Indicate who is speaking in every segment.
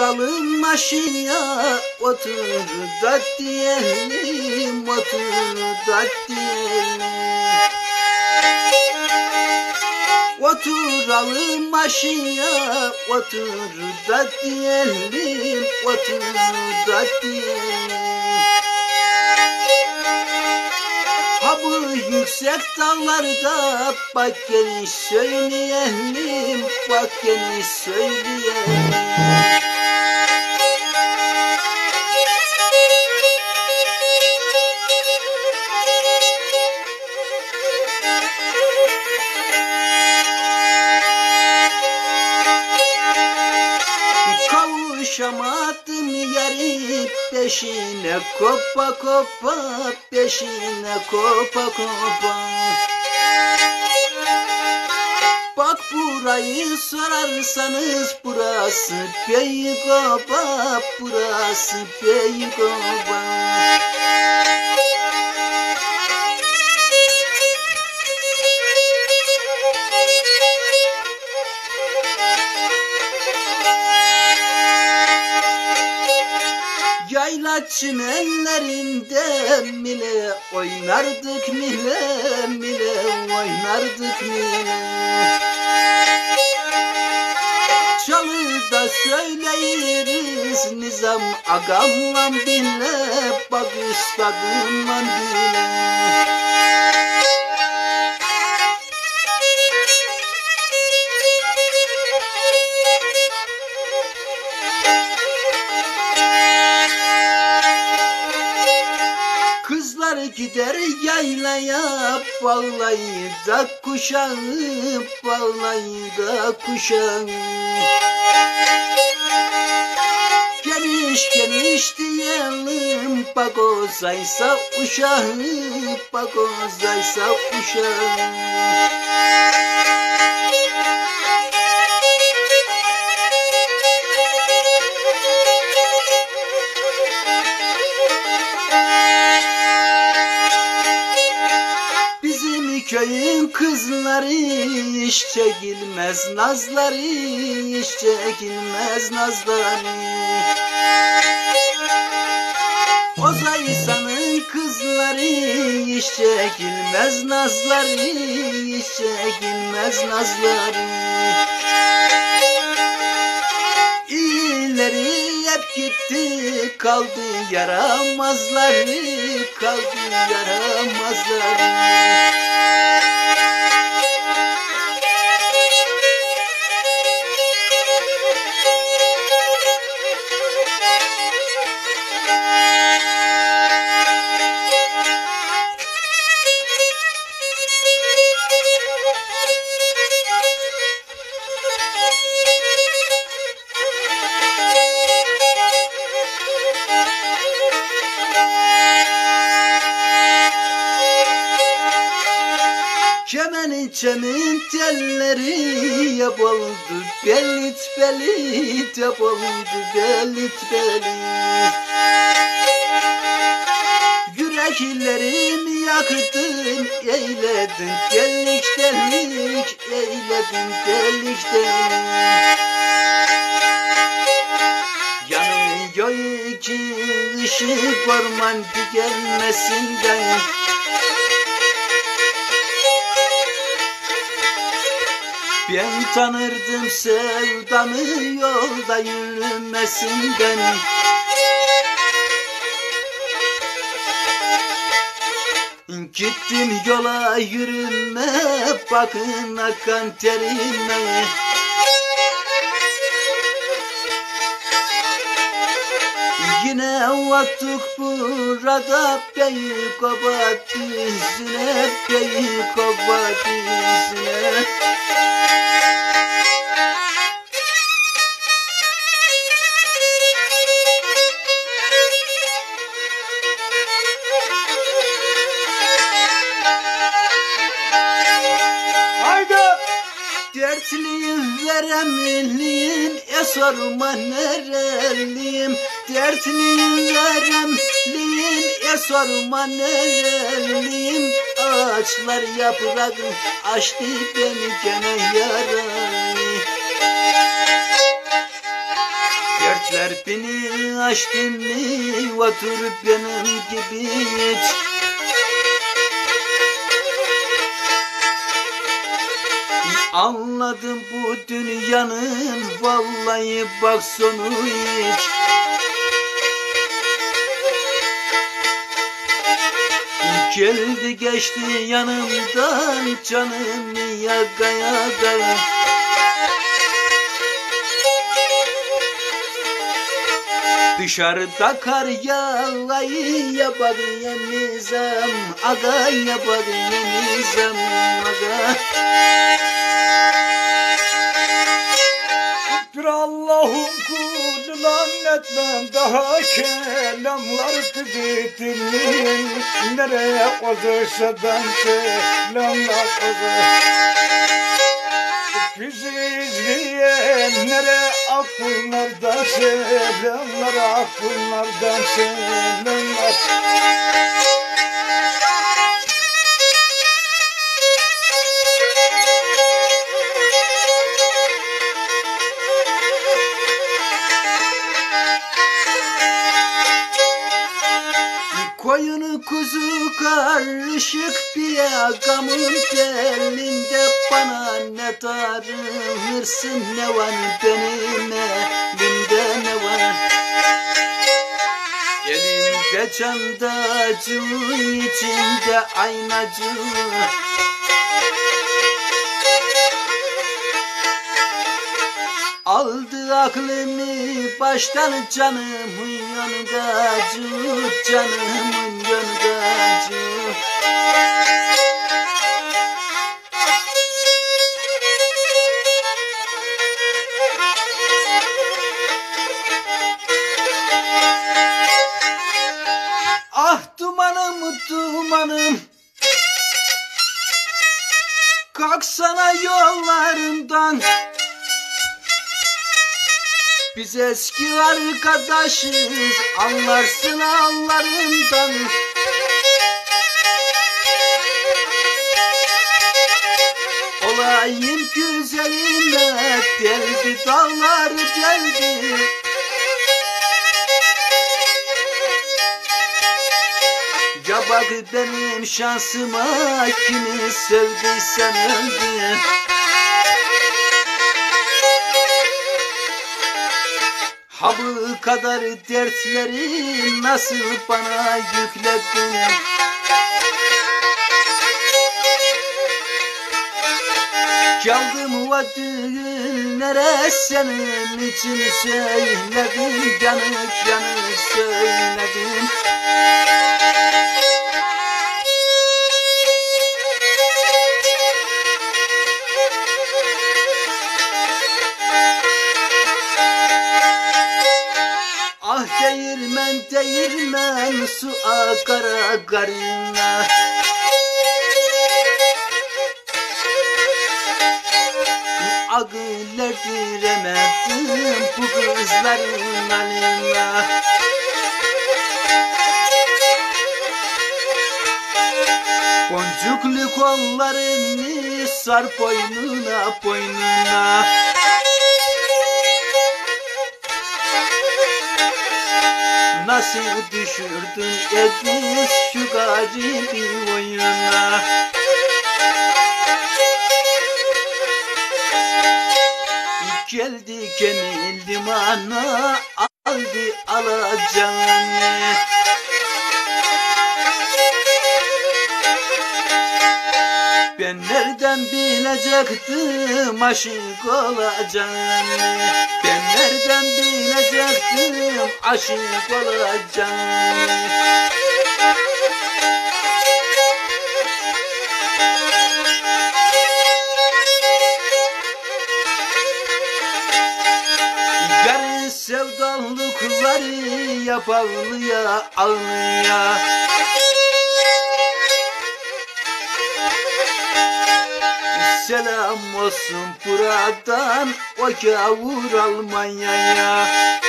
Speaker 1: Oturalım maşaya, otur da diyelim, otur da diyelim. Oturalım maşaya, otur da diyelim, otur da diyelim. Ha bu yüksek dağlarda bak gel söyleyelim, bak gel söyleyelim. Kavuşamadım yari peşine kopa kopa, peşine kopa kopa. Bak burayı sorarsanız burası Beykopa, burası Beykopa. Yayla çimenlerinde mile oynardık, mile mile oynardık mile. Çalıda söyleyiriz Nizam agamla bile, bak üstadımla bile. Gider yaylaya bağlayı da kuşağı, bağlayı da kuşağı. Geniş geniş diyelim bagozaysa uşağı, bagozaysa uşağı. Köyün kızları hiç çekilmez nazları, hiç çekilmez nazları. Ozaysanın kızları hiç çekilmez nazları, hiç çekilmez nazları. İyileri hep gitti, kaldı yaramazları, kaldı yaramazları. Çemin telleri yap oldu belit belit, yap oldu belit belit. Yüreklerimi yaktın, eyledin delik delik, eyledin delik delik. Yanıyor iki ışık orman gelmesinden. Ben tanırdım sevdamı yolda yürümesinden. Gittim yola yürüme, bakın akan terime. Yine vaktık burada Beykopa dizine, Beykopa dizine. Dertliyim veremliyim, sorma nereliyim. Dertliyim veremliyim, sorma nereliyim. Ağaçlar yaprak açtı beni gene yarayı. Beni aştın mı oturup benim gibi hiç? Anladım bu dünyanın vallahi bak sonu hiç. Geldi geçti yanımdan canım yaga yaga. Dışarıda kar yağayı bak yenizem aga bak yenizem aga.
Speaker 2: Bir Allah'ın kulu lanetmen daha kelamlar tüketim. Nereye kozuşadan selamlar kozur. Bizi izleyenlere akllardan selamlar, akllardan selamlar.
Speaker 1: Koyunu kuzu karışık bir gamın belinde bana ne darılırsın ne var benim elimde ne var? Elimde çandacı içinde aynacı. Aldı aklımı baştan canımın yongacı, canımın yongacı. Ah dumanım dumanım, kalksana yollarımdan. Biz eski arkadaşız, anlarsın ağlarından. Olayım güzeline, deldi dağlar deldi. Ya bak benim şansıma, kimi sevdiysen öldü. Ha bu kadar dertleri nasıl bana yükledin? Geldim o düğünlere senin için söyledim, yanık yanık söyledim. Ah değirmen değirmen su akar akarına. Ağlar diremedim bu kızların alına. Boncuklu kollarını sar boynuna boynuna. Nasıl düşürdün Edis şu garibi oyuna? Geldi gemi limana, aldı alacağını. Ben nereden bilecektim aşık olacağını? Ben nereden bilecektim aşık olacağını? Yarın sevdalıkları yapavlıya ağlıya. Selam olsun buradan o gavur Almanya'ya.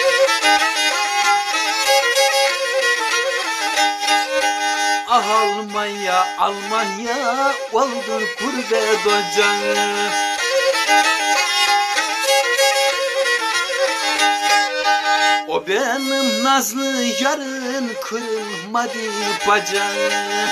Speaker 1: Ah Almanya, Almanya oldun gurbet ocağı. O O benim nazlı yarın kırılmadı bacağı.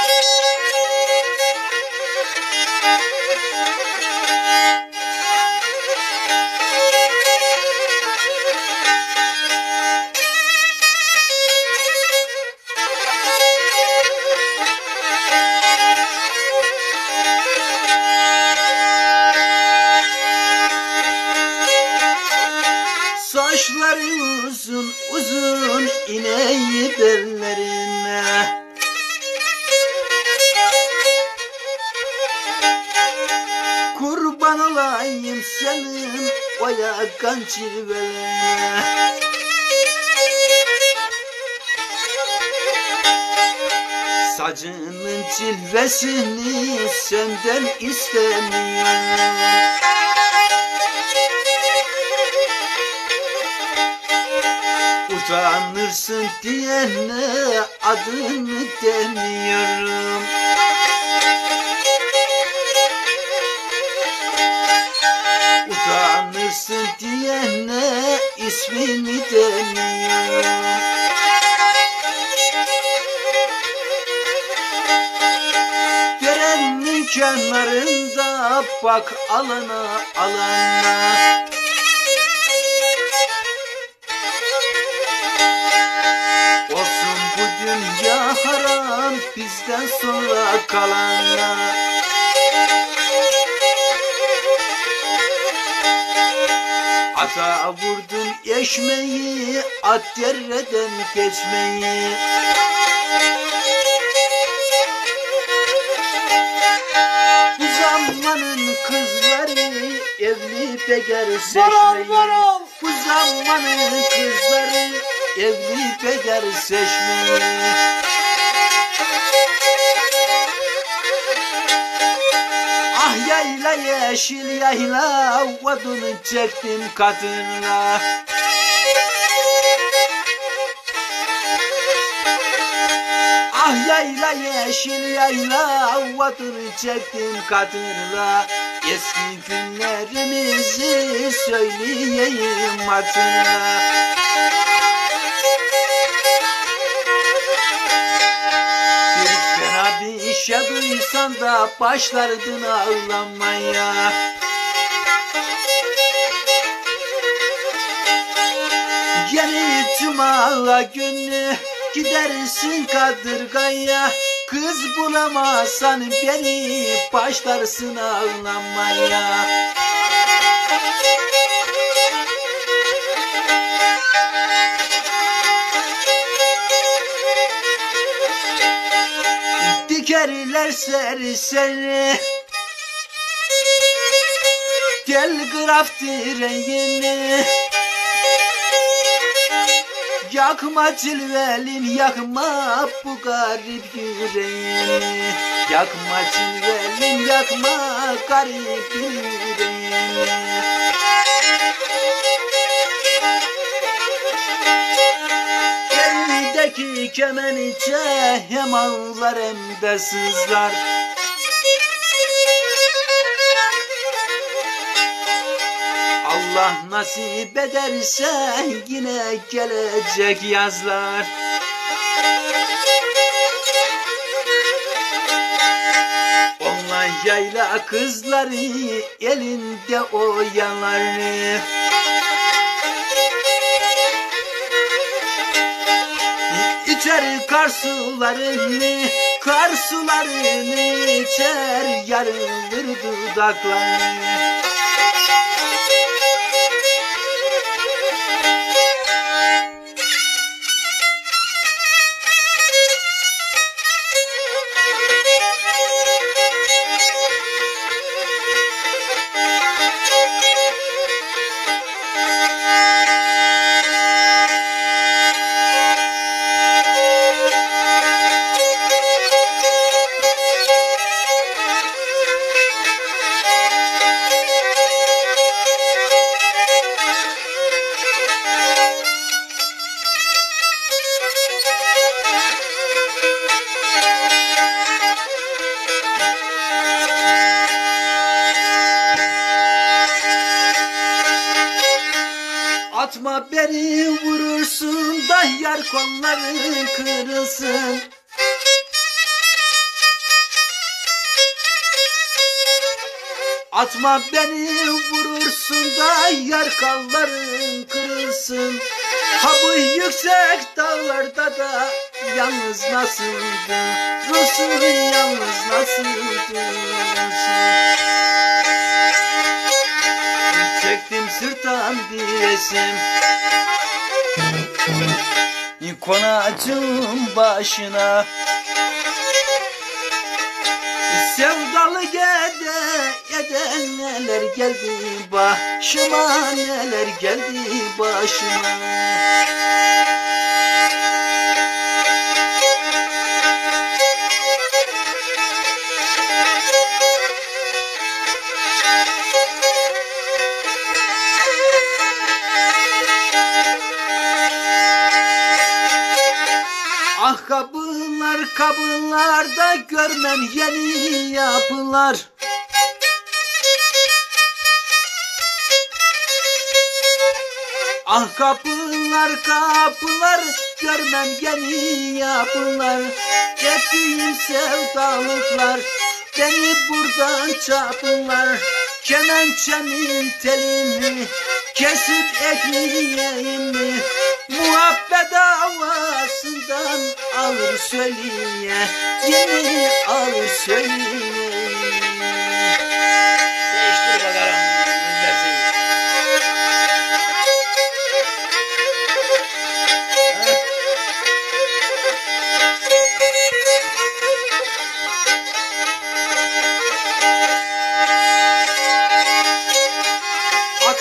Speaker 1: Saçları uzun uzun ineği bellerine, kurban olayım senin o yakan cilvelerine. Sacının cilvesini senden istemiyorum. Utanırsın diyene adını demiyorum. Utanırsın diyene ismini demiyorum. Derenin kenarında bak alana alana. Dünya haram bizden sonra kalanlar. Ata vurdun eşmeyi, at dereden geçmeyi. Bu zamanın kızları evli bekar seçmeyi. Bu zamanın kızları evli bekar seçmeyi. Ah yayla yeşil yayla, odunu çektim kadınla. Ah yayla yeşil yayla, odunu çektim kadınla. Eski günlerimizi söyleyeyim hatırla. Bir işe duysan da başlardın ağlamaya. Yeni cuma günü gidersin kadırgaya. Kız bulamazsan beni başlarsın ağlamaya. Dikerler seni, telgraf direğini. Yakma cilvelin, yakma bu garip yüreğini. Yakma cilvelin, yakma garip yüreğini. Elindeki kemeniçe hem ağlar hem de sızlar. Allah nasip ederse yine gelecek yazlar. Onlar yayla kızları elinde oyaları. İçer kar sularını, kar sularını içer, yarılır dudakları. Atma beni vurursun da yar kolların kırılsın. Atma beni vurursun da yar kolların kırılsın. Ha bu yüksek dağlarda da yalnız nasıldı Rusun, yalnız nasıldı çektim sırttan bir resim konacağım başına. Sevdalı eden neler geldi başıma, neler geldi başıma. Ah kabınlarda görmem yeni yapılar. Ah kapılar görmem yeni yapılar. Ettiğim sevdalıklar beni buradan çapılar. Kemençemin telini kesip ekmeğimi muhabbet havasından alır söyleye, yeni alır söyleye. Değiştir bakalım. Aç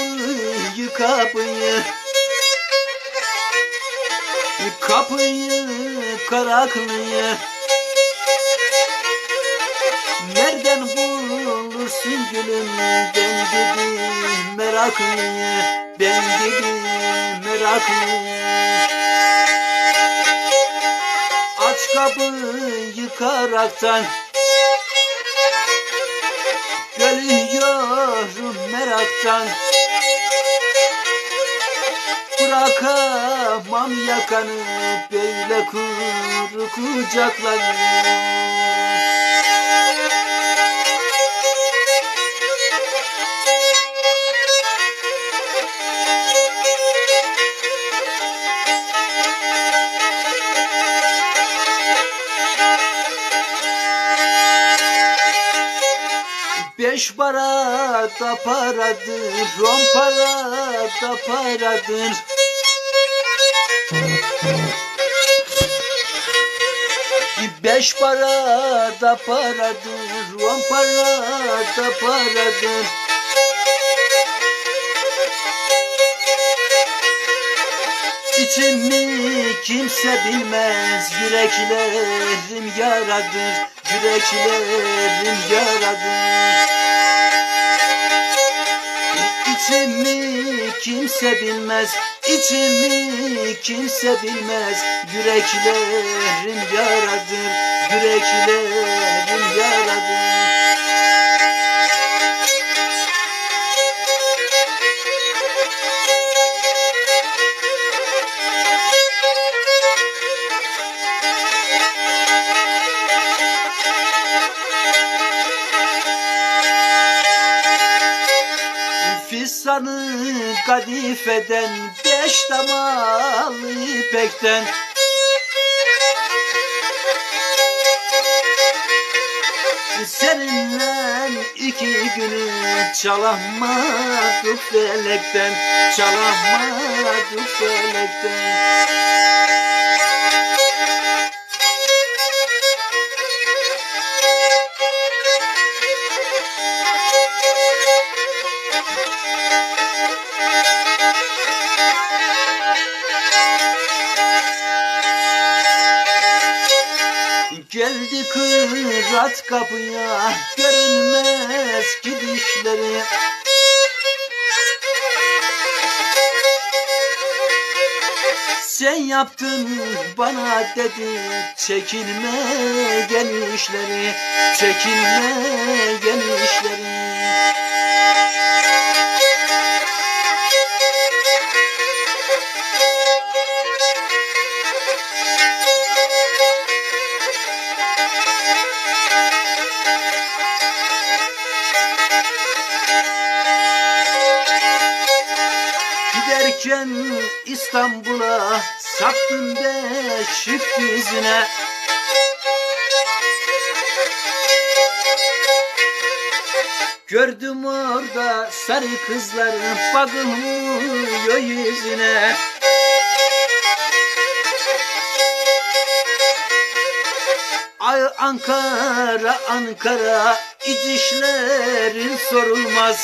Speaker 1: kapıyı karaklıyı nereden bulursun gülüm ben gibi meraklıyı, ben gibi meraklıyı. Aç kapıyı yıkaraktan ölüyorum meraktan. Bırakamam yakanı böyle kuru kucaklarını. Beş para da paradır, 10 para da paradır. Beş para da paradır, 10 para da paradır. İçimi kimse bilmez, yüreklerim yaradır, yüreklerim yaradır. İçimi kimse bilmez, içimi kimse bilmez, yüreklerim yaradır, yüreklerim yaradır. Fistanı kadifeden, 5 damalı ipekten seninle 2 günü çalamadık felekten, çalamadık felekten. Geldi kırat kapıya, görünmez gidişleri. Sen yaptın bana dedi, çekinme genişleri, çekinme genişleri. gelirken İstanbul'a saptım Beşikdüzü'ne. Gördüm orada sarı kızların bakılmıyor yüzüne. Ay Ankara, Ankara, iç işlerin sorulmaz.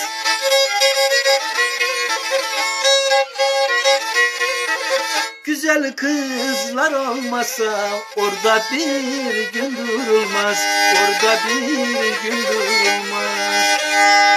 Speaker 1: Güzel kızlar olmasa orada bir gün durulmaz. Orada bir gün durulmaz.